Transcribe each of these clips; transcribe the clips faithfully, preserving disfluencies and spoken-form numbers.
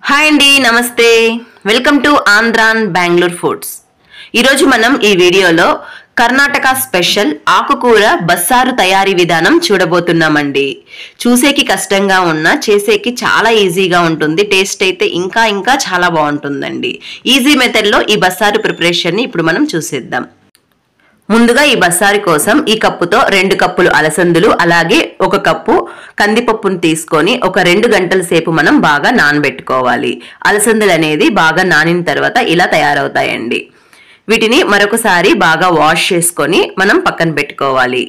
Hi అండి, నమస్తే. Welcome to ఆంధ్రాన్ బెంగళూరు ఫుడ్స్. ఈరోజు మనం ఈ వీడియోలో కర్ణాటక స్పెషల్ ఆకుకూర బస్సారు తయారీ విధానం చూడబోతున్నామండి. చూసేకి కష్టంగా ఉన్నా చేసేకి చాలా ఈజీగా ఉంటుంది. టేస్ట్ అయితే ఇంకా ఇంకా చాలా బాగుంటుందండి. ఈజీ మెథడ్లో ఈ బస్సారు ప్రిపరేషన్ని ఇప్పుడు మనం చూసేద్దాం. ముందుగా ఈ బస్సారి కోసం ఈ కప్పుతో రెండు కప్పులు అలసందులు అలాగే ఒక కప్పు కందిపప్పును తీసుకొని ఒక రెండు గంటల సేపు మనం బాగా నానబెట్టుకోవాలి. అలసందులు అనేది బాగా నానిన తర్వాత ఇలా తయారవుతాయండి. వీటిని మరొకసారి బాగా వాష్ చేసుకొని మనం పక్కన పెట్టుకోవాలి.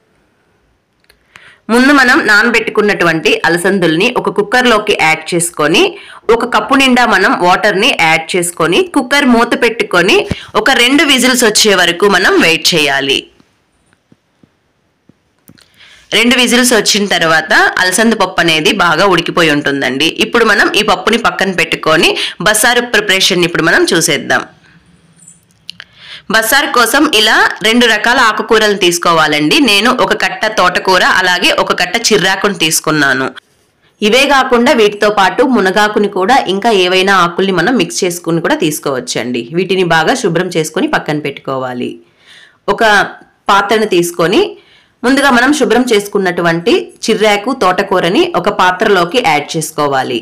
ముందు మనం నానబెట్టుకున్నటువంటి అలసందుల్ని ఒక కుక్కర్లోకి యాడ్ చేసుకొని ఒక కప్పు నిండా మనం వాటర్ని యాడ్ చేసుకొని కుక్కర్ మూత పెట్టుకొని ఒక రెండు విజిల్స్ వచ్చే వరకు మనం వెయిట్ చేయాలి. రెండు విజిల్స్ వచ్చిన తర్వాత అలసంద పప్పు అనేది బాగా ఉడికిపోయి ఉంటుందండి. ఇప్పుడు మనం ఈ పప్పుని పక్కన పెట్టుకొని బస్సారు ప్రిపరేషన్ ఇప్పుడు మనం చూసేద్దాం. బస్సారు కోసం ఇలా రెండు రకాల ఆకుకూరలు తీసుకోవాలండి. నేను ఒక కట్ట తోటకూర అలాగే ఒక కట్ట చిర్రాకుని తీసుకున్నాను. ఇవే కాకుండా వీటితో పాటు మునగాకుని కూడా ఇంకా ఏవైనా ఆకుల్ని మనం మిక్స్ చేసుకుని కూడా తీసుకోవచ్చండి. వీటిని బాగా శుభ్రం చేసుకొని పక్కన పెట్టుకోవాలి. ఒక పాత్రను తీసుకొని ముందుగా మనం శుభ్రం చేసుకున్నటువంటి చిర్రాకు తోటకూరని ఒక పాత్రలోకి యాడ్ చేసుకోవాలి.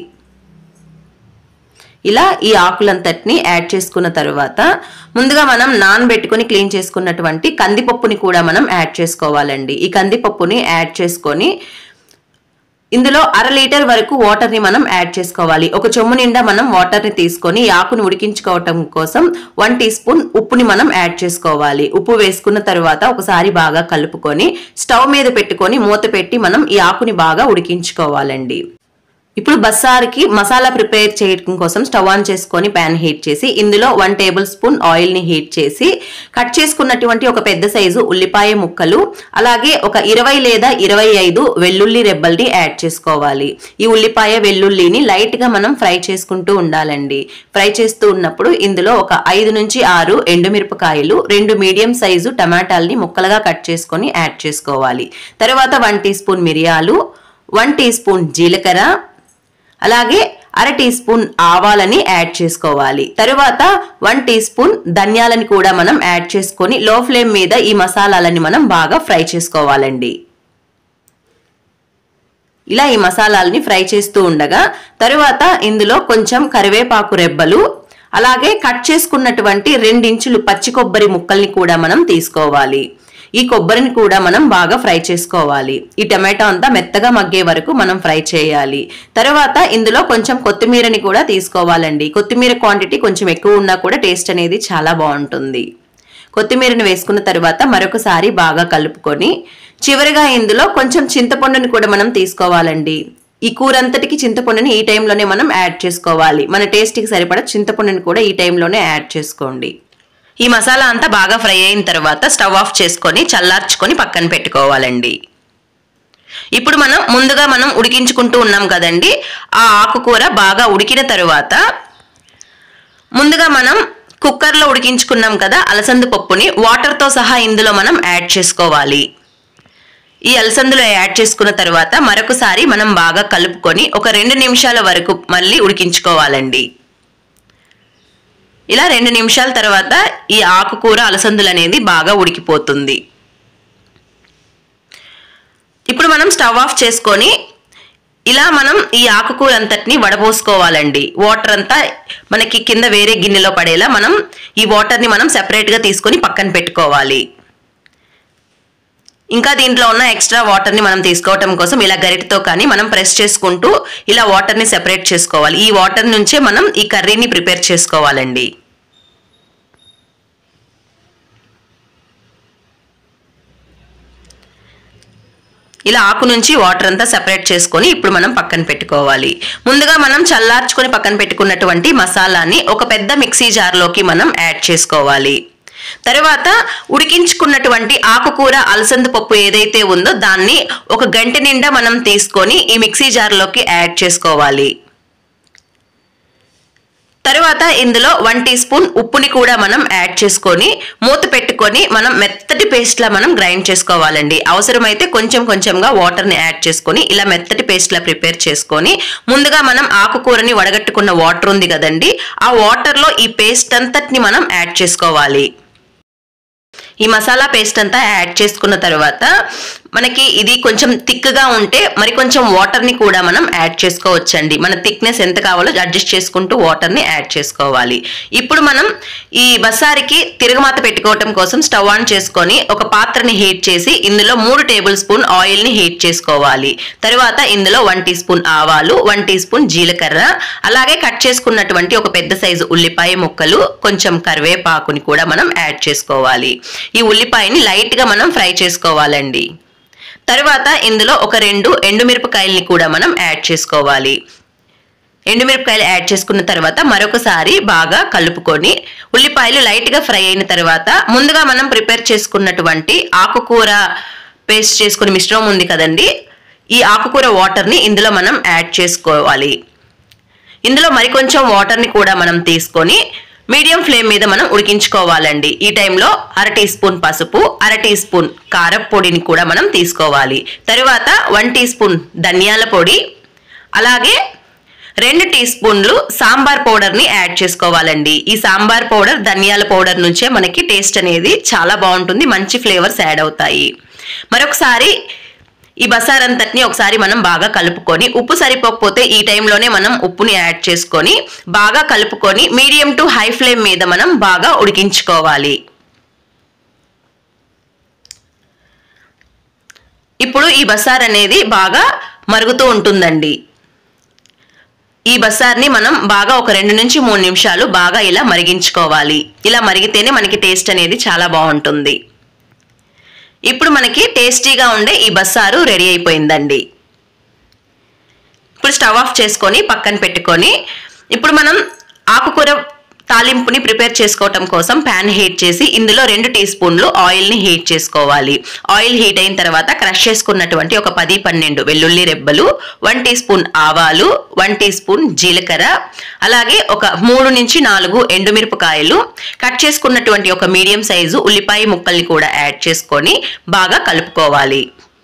ఇలా ఈ ఆకులంతటిని యాడ్ చేసుకున్న తర్వాత ముందుగా మనం నానబెట్టుకుని క్లీన్ చేసుకున్నటువంటి కందిపప్పుని కూడా మనం యాడ్ చేసుకోవాలండి. ఈ కందిపప్పుని యాడ్ చేసుకొని ఇందులో అర లీటర్ వరకు వాటర్ని మనం యాడ్ చేసుకోవాలి. ఒక చెమ్ము నిండా మనం వాటర్ని తీసుకొని ఈ ఆకుని ఉడికించుకోవటం కోసం వన్ టీ స్పూన్ ఉప్పుని మనం యాడ్ చేసుకోవాలి. ఉప్పు వేసుకున్న తర్వాత ఒకసారి బాగా కలుపుకొని స్టవ్ మీద పెట్టుకొని మూత పెట్టి మనం ఈ ఆకుని బాగా ఉడికించుకోవాలండి. ఇప్పుడు బస్సార్కి మసాలా ప్రిపేర్ చేయడం కోసం స్టవ్ ఆన్ చేసుకొని ప్యాన్ హీట్ చేసి ఇందులో వన్ టేబుల్ స్పూన్ ఆయిల్ని హీట్ చేసి కట్ చేసుకున్నటువంటి ఒక పెద్ద సైజు ఉల్లిపాయ ముక్కలు అలాగే ఒక ఇరవై లేదా ఇరవై ఐదు వెల్లుల్లి రెబ్బల్ని యాడ్ చేసుకోవాలి. ఈ ఉల్లిపాయ వెల్లుల్లిని లైట్గా మనం ఫ్రై చేసుకుంటూ ఉండాలండి. ఫ్రై చేస్తూ ఉన్నప్పుడు ఇందులో ఒక ఐదు నుంచి ఆరు ఎండుమిరపకాయలు రెండు మీడియం సైజు టమాటాలని ముక్కలుగా కట్ చేసుకొని యాడ్ చేసుకోవాలి. తర్వాత వన్ టీ స్పూన్ మిరియాలు, వన్ టీ స్పూన్ జీలకర్ర అలాగే అర టీ స్పూన్ ఆవాలని యాడ్ చేసుకోవాలి. తరువాత వన్ టీ స్పూన్ ధనియాలని కూడా మనం యాడ్ చేసుకొని లో ఫ్లేమ్ మీద ఈ మసాలాలని మనం బాగా ఫ్రై చేసుకోవాలండి. ఇలా ఈ మసాలాలని ఫ్రై చేస్తూ ఉండగా తరువాత ఇందులో కొంచెం కరివేపాకు రెబ్బలు అలాగే కట్ చేసుకున్నటువంటి రెండించులు పచ్చి కొబ్బరి ముక్కల్ని కూడా మనం తీసుకోవాలి. ఈ కొబ్బరిని కూడా మనం బాగా ఫ్రై చేసుకోవాలి. ఈ టమాటో అంతా మెత్తగా మగ్గే వరకు మనం ఫ్రై చేయాలి. తర్వాత ఇందులో కొంచెం కొత్తిమీరని కూడా తీసుకోవాలండి. కొత్తిమీర క్వాంటిటీ కొంచెం ఎక్కువ ఉన్నా కూడా టేస్ట్ అనేది చాలా బాగుంటుంది. కొత్తిమీరని వేసుకున్న తర్వాత మరొకసారి బాగా కలుపుకొని చివరిగా ఇందులో కొంచెం చింతపండుని కూడా మనం తీసుకోవాలండి. ఈ కూర అంతటికి చింతపండుని ఈ టైంలోనే మనం యాడ్ చేసుకోవాలి. మన టేస్ట్కి సరిపడా చింతపండుని కూడా ఈ టైంలోనే యాడ్ చేసుకోండి. ఈ మసాలా అంతా బాగా ఫ్రై అయిన తర్వాత స్టవ్ ఆఫ్ చేసుకొని చల్లార్చుకొని పక్కన పెట్టుకోవాలండి. ఇప్పుడు మనం ముందుగా మనం ఉడికించుకుంటూ ఉన్నాం కదండి, ఆ ఆకుకూర బాగా ఉడికిన తర్వాత ముందుగా మనం కుక్కర్లో ఉడికించుకున్నాం కదా అలసంద పప్పుని వాటర్తో సహా ఇందులో మనం యాడ్ చేసుకోవాలి. ఈ అలసందులో యాడ్ చేసుకున్న తర్వాత మరొకసారి మనం బాగా కలుపుకొని ఒక రెండు నిమిషాల వరకు మళ్ళీ ఉడికించుకోవాలండి. ఇలా రెండు నిమిషాల తర్వాత ఈ ఆకుకూర అలసందులు అనేది బాగా ఉడికిపోతుంది. ఇప్పుడు మనం స్టవ్ ఆఫ్ చేసుకొని ఇలా మనం ఈ ఆకుకూర అంతటిని వడపోసుకోవాలండి. వాటర్ అంతా మనకి కింద వేరే గిన్నెలో పడేలా మనం ఈ వాటర్ని మనం సెపరేట్గా తీసుకొని పక్కన పెట్టుకోవాలి. ఇంకా దీంట్లో ఉన్న ఎక్స్ట్రా వాటర్ని మనం తీసుకోవటం కోసం ఇలా గరిటతో కానీ మనం ప్రెస్ చేసుకుంటూ ఇలా వాటర్ని సెపరేట్ చేసుకోవాలి. ఈ వాటర్ నుంచే మనం ఈ కర్రీని ప్రిపేర్ చేసుకోవాలండి. ఇలా ఆకు నుంచి వాటర్ అంతా సెపరేట్ చేసుకొని ఇప్పుడు మనం పక్కన పెట్టుకోవాలి. ముందుగా మనం చల్లార్చుకొని పక్కన పెట్టుకున్నటువంటి మసాలాని ఒక పెద్ద మిక్సీ జార్లోకి మనం యాడ్ చేసుకోవాలి. తర్వాత ఉడికించుకున్నటువంటి ఆకుకూర అలసంద పప్పు ఏదైతే ఉందో దాన్ని ఒక గంట నిండా మనం తీసుకొని ఈ మిక్సీ జార్లోకి యాడ్ చేసుకోవాలి. తర్వాత ఇందులో వన్ టీ స్పూన్ ఉప్పుని కూడా మనం యాడ్ చేసుకొని మూత పెట్టుకొని మనం మెత్తటి పేస్ట్ లా మనం గ్రైండ్ చేసుకోవాలండి. అవసరమైతే కొంచెం కొంచెంగా వాటర్ ని యాడ్ చేసుకొని ఇలా మెత్తటి పేస్ట్ లా ప్రిపేర్ చేసుకొని ముందుగా మనం ఆకుకూరని వడగట్టుకున్న వాటర్ ఉంది కదండి, ఆ వాటర్ లో ఈ పేస్ట్ అంతటిని మనం యాడ్ చేసుకోవాలి. ఈ మసాలా పేస్ట్ అంతా యాడ్ చేసుకున్న తర్వాత మనకి ఇది కొంచెం థిక్ గా ఉంటే మరి కొంచెం వాటర్ ని కూడా మనం యాడ్ చేసుకోవచ్చండి. మన థిక్నెస్ ఎంత కావాలో అడ్జస్ట్ చేసుకుంటూ వాటర్ ని యాడ్ చేసుకోవాలి. ఇప్పుడు మనం ఈ బసారికి తిరగమాత పెట్టుకోవటం కోసం స్టవ్ ఆన్ చేసుకొని ఒక పాత్రని హీట్ చేసి ఇందులో మూడు టేబుల్ స్పూన్ ఆయిల్ ని హీట్ చేసుకోవాలి. తర్వాత ఇందులో వన్ టీ స్పూన్ ఆవాలు, వన్ టీ స్పూన్ జీలకర్ర, అలాగే కట్ చేసుకున్నటువంటి ఒక పెద్ద సైజు ఉల్లిపాయ ముక్కలు, కొంచెం కరివేపాకుని కూడా మనం యాడ్ చేసుకోవాలి. ఈ ఉల్లిపాయని లైట్ గా మనం ఫ్రై చేసుకోవాలండి. తర్వాత ఇందులో ఒక రెండు ఎండుమిరపకాయల్ని కూడా మనం యాడ్ చేసుకోవాలి. ఎండుమిరపకాయలు యాడ్ చేసుకున్న తర్వాత మరొకసారి బాగా కలుపుకొని ఉల్లిపాయలు లైట్ గా ఫ్రై అయిన తర్వాత ముందుగా మనం ప్రిపేర్ చేసుకున్నటువంటి ఆకుకూర పేస్ట్ చేసుకుని మిశ్రమం ఉంది కదండి, ఈ ఆకుకూర వాటర్ ని ఇందులో మనం యాడ్ చేసుకోవాలి. ఇందులో మరికొంచెం వాటర్ ని కూడా మనం తీసుకొని మీడియం ఫ్లేమ్ మీద మనం ఉడికించుకోవాలండి. ఈ టైంలో అర టీ స్పూన్ పసుపు, అర టీ స్పూన్ కారం పొడిని కూడా మనం తీసుకోవాలి. తరువాత వన్ టీ స్పూన్ ధనియాల పొడి, అలాగే రెండు టీ స్పూన్లు సాంబార్ పౌడర్ ని యాడ్ చేసుకోవాలండి. ఈ సాంబార్ పౌడర్ ధనియాల పౌడర్ నుంచే మనకి టేస్ట్ అనేది చాలా బాగుంటుంది, మంచి ఫ్లేవర్స్ యాడ్ అవుతాయి. మరొకసారి ఈ బసార్ అంతటిని ఒకసారి మనం బాగా కలుపుకొని ఉప్పు సరిపోకపోతే ఈ టైంలోనే మనం ఉప్పుని యాడ్ చేసుకొని బాగా కలుపుకొని మీడియం టు హై ఫ్లేమ్ మీద మనం బాగా ఉడికించుకోవాలి. ఇప్పుడు ఈ బసార్ అనేది బాగా మరుగుతూ ఉంటుందండి. ఈ బసార్ని మనం బాగా ఒక రెండు నుంచి మూడు నిమిషాలు బాగా ఇలా మరిగించుకోవాలి. ఇలా మరిగితేనే మనకి టేస్ట్ అనేది చాలా బాగుంటుంది. ఇప్పుడు మనకి టేస్టీగా ఉండే ఈ బస్సారు రెడీ అయిపోయిందండి. ఇప్పుడు స్టవ్ ఆఫ్ చేసుకొని పక్కన పెట్టుకొని ఇప్పుడు మనం ఆకుకూర తాలింపుని ప్రిపేర్ చేసుకోవటం కోసం ప్యాన్ హీట్ చేసి ఇందులో రెండు టీ స్పూన్లు ఆయిల్ ని హీట్ చేసుకోవాలి. ఆయిల్ హీట్ అయిన తర్వాత క్రష్ చేసుకున్నటువంటి ఒక పది పన్నెండు వెల్లుల్లి రెబ్బలు, వన్ టీ స్పూన్ ఆవాలు, వన్ టీ స్పూన్ జీలకర్ర, అలాగే ఒక మూడు నుంచి నాలుగు ఎండుమిరపకాయలు, కట్ చేసుకున్నటువంటి ఒక మీడియం సైజు ఉల్లిపాయ ముక్కల్ని కూడా యాడ్ చేసుకొని బాగా కలుపుకోవాలి.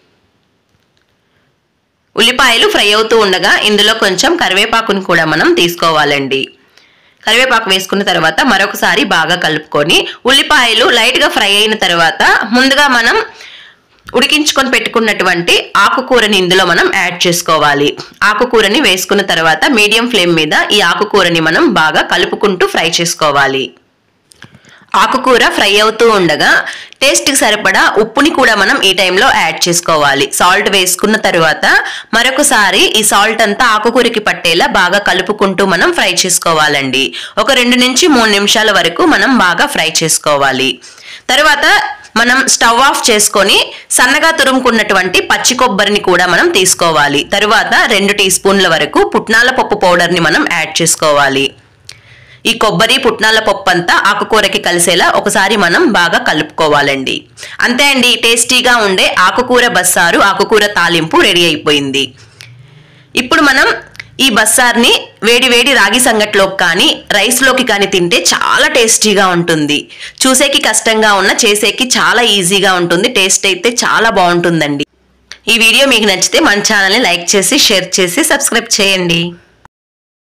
ఉల్లిపాయలు ఫ్రై అవుతూ ఉండగా ఇందులో కొంచెం కరివేపాకుని కూడా మనం తీసుకోవాలండి. కరివేపాకు వేసుకున్న తర్వాత మరొకసారి బాగా కలుపుకొని ఉల్లిపాయలు లైట్ గా ఫ్రై అయిన తర్వాత ముందుగా మనం ఉడికించుకొని పెట్టుకున్నటువంటి ఆకుకూరని ఇందులో మనం యాడ్ చేసుకోవాలి. ఆకుకూరని వేసుకున్న తర్వాత మీడియం ఫ్లేమ్ మీద ఈ ఆకుకూరని మనం బాగా కలుపుకుంటూ ఫ్రై చేసుకోవాలి. ఆకుకూర ఫ్రై అవుతూ ఉండగా టేస్ట్కి సరిపడా ఉప్పుని కూడా మనం ఈ టైంలో యాడ్ చేసుకోవాలి. సాల్ట్ వేసుకున్న తర్వాత మరొకసారి ఈ సాల్ట్ అంతా ఆకుకూరకి పట్టేలా బాగా కలుపుకుంటూ మనం ఫ్రై చేసుకోవాలండి. ఒక రెండు నుంచి మూడు నిమిషాల వరకు మనం బాగా ఫ్రై చేసుకోవాలి. తర్వాత మనం స్టవ్ ఆఫ్ చేసుకొని సన్నగా తురుముకున్నటువంటి పచ్చి కొబ్బరిని కూడా మనం తీసుకోవాలి. తరువాత రెండు టీ స్పూన్ల వరకు పుట్నాల పప్పు పౌడర్ని మనం యాడ్ చేసుకోవాలి. ఈ కొబ్బరి పుట్నాల పప్పు అంతా ఆకుకూరకి కలిసేలా ఒకసారి మనం బాగా కలుపుకోవాలండి. అంతే అండి, టేస్టీగా ఉండే ఆకుకూర బస్సారు ఆకుకూర తాలింపు రెడీ అయిపోయింది. ఇప్పుడు మనం ఈ బస్సార్ని వేడి వేడి రాగి సంగట్లోకి కానీ రైస్లోకి కానీ తింటే చాలా టేస్టీగా ఉంటుంది. చూసేకి కష్టంగా ఉన్న చేసేకి చాలా ఈజీగా ఉంటుంది. టేస్ట్ అయితే చాలా బాగుంటుందండి. ఈ వీడియో మీకు నచ్చితే మన ఛానల్ని లైక్ చేసి షేర్ చేసి సబ్స్క్రైబ్ చేయండి.